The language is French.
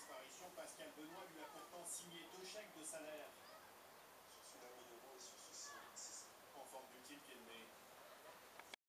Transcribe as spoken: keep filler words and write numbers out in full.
disparition, Pascal Benoît lui a pourtant signé deux chèques de salaire.